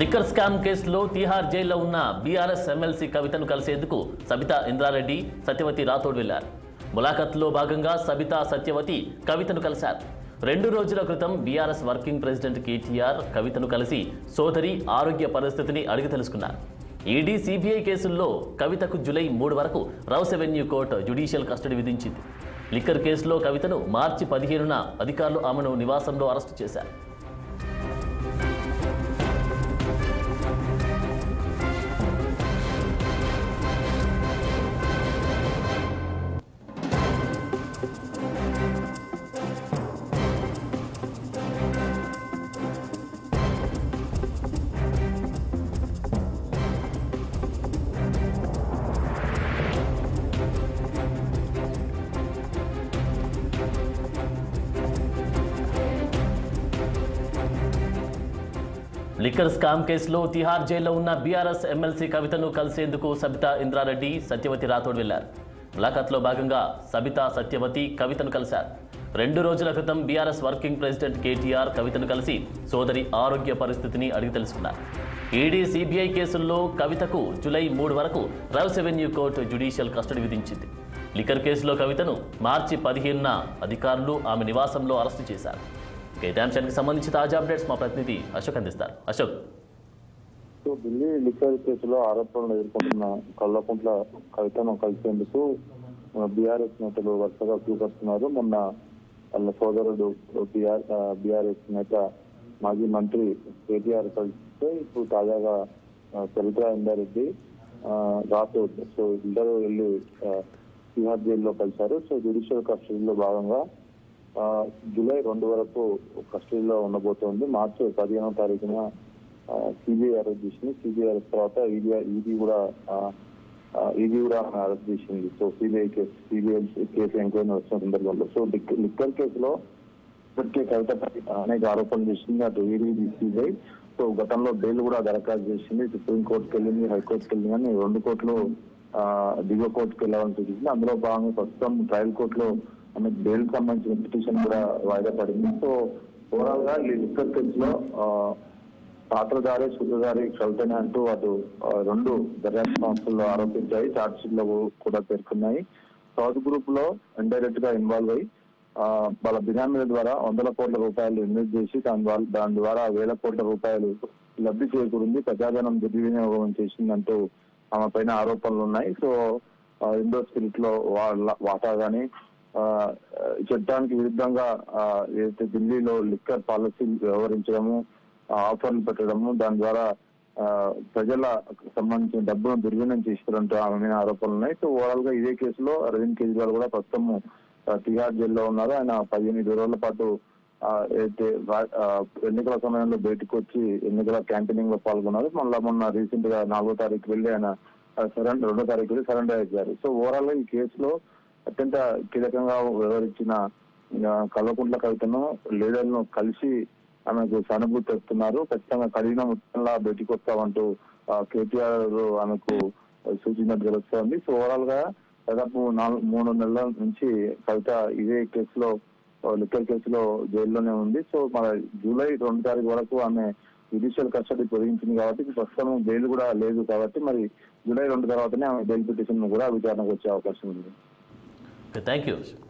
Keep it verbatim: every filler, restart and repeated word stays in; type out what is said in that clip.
Liquor scam కేసులో తిహార్ జైల్లో ఉన్న బీఆర్ఎస్ ఎమ్మెల్సీ కవితను కలిసేందుకు సబితా ఇంద్రా రెడ్డి, సత్యవతి రాథోడ్ వెళ్లారు. ములాఖత్లో భాగంగా సబితా, సత్యవతి కవితను కలిశారు. రెండు రోజుల క్రితం బీఆర్ఎస్ వర్కింగ్ ప్రెసిడెంట్ కేటీఆర్ కవితను కలిసి సోదరి ఆరోగ్య పరిస్థితిని అడిగి తెలుసుకున్నారు. ఈడీ, సిబిఐ కేసుల్లో కవితకు జూలై మూడు వరకు Rouse Avenue court judicial custody విధించింది. లిక్కర్ కేసులో కవితను మార్చి పదిహేనున అధికారులు ఆమెను నివాసంలో అరెస్టు చేశారు. లిక్కర్ స్కామ్ కేసులో తిహార్ జైల్లో ఉన్న బీఆర్ఎస్ ఎమ్మెల్సీ కవితను కలిసేందుకు సబితా ఇంద్రా రెడ్డి, సత్యవతి రాథోడ్ వెళ్లారు. ములాఖత్లో భాగంగా సబితా, సత్యవతి కవితను కలిశారు. రెండు రోజుల క్రితం బీఆర్ఎస్ వర్కింగ్ ప్రెసిడెంట్ కేటీఆర్ కవితను కలిసి సోదరి ఆరోగ్య పరిస్థితిని అడిగి తెలుసుకున్నారు. ఈడీ, సిబిఐ కేసుల్లో కవితకు జూలై మూడు వరకు Rouse Avenue court judicial custody విధించింది. లిక్కర్ కేసులో కవితను మార్చి పదిహేనున అధికారులు ఆమె నివాసంలో అరెస్టు చేశారు. ఇదే అంశానికి సంబంధించి తాజా అప్డేట్స్ మా ప్రతినిధి అశోక్ అందిస్తారు. అశోక్, ఢిల్లీ లిక్కర్ కేసులో ఆరోపణలు ఎదుర్కొంటున్న కల్వకుంట్ల కవితను కలిసేందుకు బీఆర్ఎస్ నేతలు వరుసగా చూపడుతున్నారు. మొన్న వాళ్ళ సోదరుడు బీఆర్ బీఆర్ఎస్ నేత మాజీ మంత్రి కేటీఆర్ కలిస్తే ఇప్పుడు తాజాగా సబితా ఇంద్రా రెడ్డి, రాథోడ్ సో ఇద్దరు వెళ్ళి తిహార్ జైల్లో కలిశారు. సో జ్యుడిషియల్ కస్టడీలో భాగంగా జూలై రెండు వరకు కస్టడీలో ఉండబోతోంది. మార్చి పదిహేనో తారీఖున సిబిఐ అరెస్ట్ చేసింది. సిబిఐ అరెస్ట్ తర్వాత ఈడీ ఈడీ కూడా ఈడీ కూడా అరెస్ట్ చేసింది. So CBI case CBI case enquiry వచ్చిన సందర్భంలో సో లిక్కర్ కేసులో ఇప్పటికే కవితపై అనేక ఆరోపణలు చేసింది. అటు ఈడీ, సిబిఐ సో గతంలో బెయిల్ కూడా దరఖాస్తు చేసింది. సుప్రీంకోర్టుకి వెళ్ళింది, హైకోర్టుకి వెళ్ళింది, కానీ రెండు కోర్టులు దిగువ కోర్టుకు వెళ్ళాలని చూసింది. అందులో భాగంగా ప్రస్తుతం ట్రయల్ కోర్టులో ఆమె బెయిల్ సంబంధించిన పిటిషన్ కూడా వాయిదా పడింది. సో ఓవరాల్ గా ఈ లిక్కర్ కేసులో పాత్రధారి, సూత్రధారి కవితనే అంటూ అటు రెండు దర్యాప్తు సంస్థల్లో ఆరోపించాయి, ఛార్జ్ షీట్ లో కూడా పేర్కొన్నాయి. సౌత్ గ్రూప్ లో ఇండైరెక్ట్ గా ఇన్వాల్వ్ అయ్యి వాళ్ళ బినామీల ద్వారా వందల కోట్ల రూపాయలు ఇన్వెస్ట్ చేసి దాని ద్వారా దాని ద్వారా వేల కోట్ల రూపాయలు లబ్ధి చేకూరింది, ప్రజాధనం దుర్వినియోగం చేసిందంటూ ఆమె పైన ఆరోపణలు ఉన్నాయి. సో ఇండో స్పిరిట్ లో వాటా గానీ చట్టానికి విరుద్ధంగా ఏదైతే ఢిల్లీలో లిక్కర్ పాలసీ వ్యవహరించడము, ఆఫర్లు పెట్టడము, దాని ద్వారా ప్రజల సంబంధించిన డబ్బును దుర్వినియోగం చేస్తారంటూ ఆమె మీద ఆరోపణలు ఉన్నాయి. సో ఓవరాల్ గా ఇదే కేసులో అరవింద్ కేజ్రీవాల్ కూడా ప్రస్తుతం తిహార్ జైల్లో ఉన్నారు. ఆయన పదిహేను ఇరవై రోజుల పాటు అయితే ఎన్నికల సమయంలో బయటకు వచ్చి ఎన్నికల క్యాంపెయినింగ్ లో పాల్గొన్నారు. మళ్ళా మొన్న రీసెంట్ గా నాలుగో తారీఖు వెళ్ళి ఆయన సరెండర్ రెండో తారీఖు వెళ్ళి సరెండర్ అయ్యారు. సో ఓవరాల్ గా ఈ కేసులో అత్యంత కీలకంగా వ్యవహరించిన కల్వకుంట్ల కవితను లీడర్లను కలిసి ఆమెకు సానుభూతి తెస్తున్నారు. ఖచ్చితంగా కఠిన మొత్తంలో బయటికి వస్తామంటూ కేటీఆర్ ఆమెకు సూచించినట్టు తెలుస్తోంది. సో ఓవరాల్ గా దాదాపు నాలుగు మూడు నెలల నుంచి కవిత ఇదే కేసులో లిక్కర్ కేసులో జైల్లోనే ఉంది. సో మన జూలై రెండు తారీఖు వరకు ఆమె జ్యుడిషియల్ కస్టడీ పొడిగించింది కాబట్టి ప్రస్తుతం బెయిల్ కూడా లేదు కాబట్టి మరి జూలై రెండు తర్వాతనే ఆమె బెయిల్ పిటిషన్ కూడా విచారణకు వచ్చే అవకాశం ఉంది. Thank you.